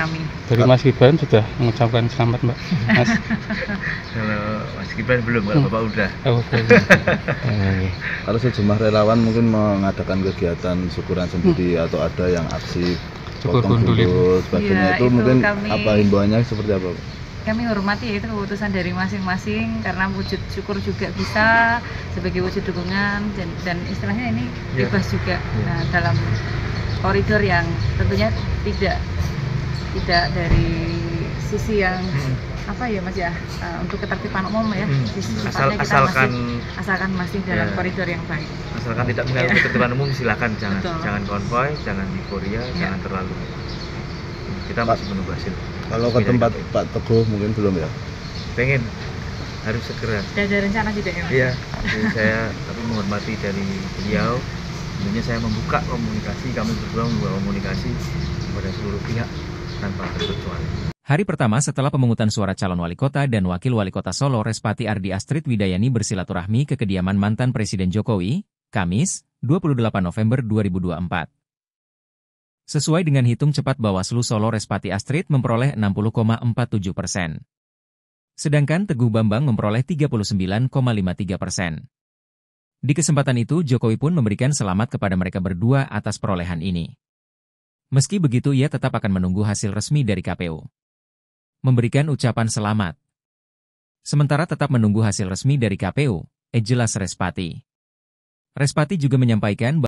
kami. Dari Mas Gibran sudah mengucapkan selamat, Mbak. Mas. Kalau Mas Gibran belum, kalau Bapak udah. Oh, okay. Kalau sejumlah relawan mungkin mengadakan kegiatan syukuran sendiri atau ada yang aksi Syukur potong gundul bulu sebagainya, Ya, itu mungkin kami, apa himbauannya seperti apa? kami hormati ya, itu keputusan dari masing-masing, karena wujud syukur juga bisa sebagai wujud dukungan dan istilahnya ini bebas juga. Nah, dalam koridor yang tentunya tidak dari sisi yang apa ya Mas ya, untuk ketertiban umum ya, asalkan masih dalam koridor yang baik. Asalkan tidak mengganggu ketertiban umum, silakan jangan konvoy, jangan euforia, jangan terlalu. Kita masih menunggu hasil. Kalau ke tempat Pak Teguh mungkin belum ya? Pengen, harus segera. Dan ada rencana juga ya Mas? Iya, jadi saya tapi menghormati dari beliau. Tentunya saya membuka komunikasi, kami berdua membuka komunikasi kepada seluruh pihak tanpa terkecuali. Hari pertama setelah pemungutan suara calon wali kota dan wakil wali kota Solo Respati Ardi Astrid Widayani bersilaturahmi ke kediaman mantan Presiden Jokowi, Kamis, 28 November 2024. Sesuai dengan hitung cepat Bawaslu Solo, Respati Astrid memperoleh 60,47%. Sedangkan Teguh Bambang memperoleh 39,53%. Di kesempatan itu Jokowi pun memberikan selamat kepada mereka berdua atas perolehan ini. Meski begitu ia tetap akan menunggu hasil resmi dari KPU. Memberikan ucapan selamat. Sementara tetap menunggu hasil resmi dari KPU, jelas Respati. Respati juga menyampaikan